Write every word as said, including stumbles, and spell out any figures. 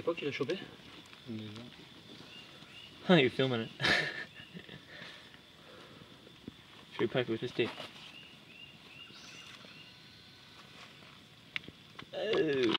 quoi qu'il a chopé? Ah, you're filming it. Should we pipe with this tape?